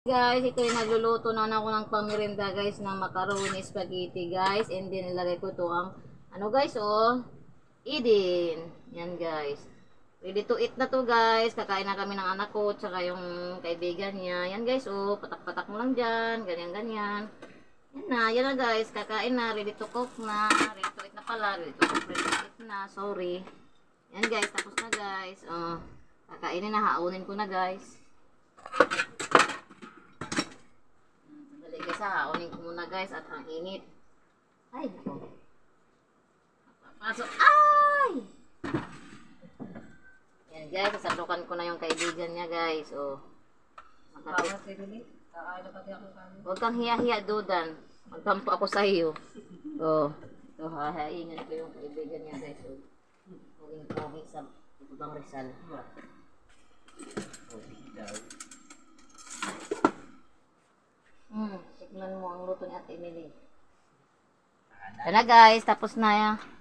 Guys, ito yung nagluluto na ako ng pamirinda guys ng macaroni spaghetti guys. And then nilagay ko to ang ano guys Eden. Yan guys. Ready to eat na to guys. Kakain na kami ng anak ko tsaka yung kaibigan niya. Yan guys patak-patak mo lang dyan. Ganyan-ganyan. Yan na guys. Kakain na. Ready to cook na. Ready to eat na pala. Ready to cook. Ready to eat na. Sorry. Yan guys. Tapos na guys. Kakainin na. Haunin ko na guys. Haunin ko muna guys at ang init. Ay, nako. Pasok. Ay! Yan guys, sasalukan ko na yung kaibigan niya guys. Huwag kang hiya-hiya, Dudan. Magtampo ako sa iyo. Ito, hahaingan ko yung kaibigan niya guys. Huwag sa ibang Rizal. Tikman mo ang luto ni Ate Emily. Yan na guys, tapos na yan.